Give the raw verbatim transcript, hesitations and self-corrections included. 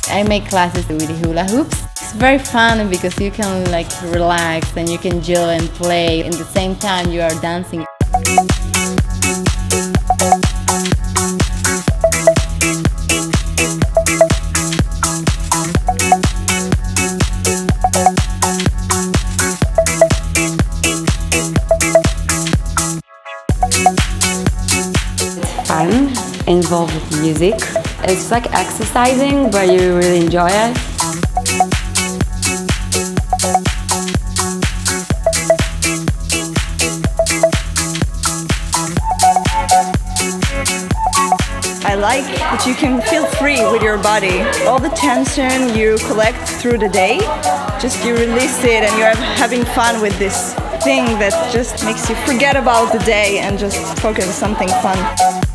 I make classes with hula hoops. It's very fun because you can like relax and you can enjoy and play. At the same time you are dancing. Fun, involved with music. It's like exercising, but you really enjoy it. I like that you can feel free with your body. All the tension you collect through the day, just you release it and you're having fun with this thing that just makes you forget about the day and just focus on something fun.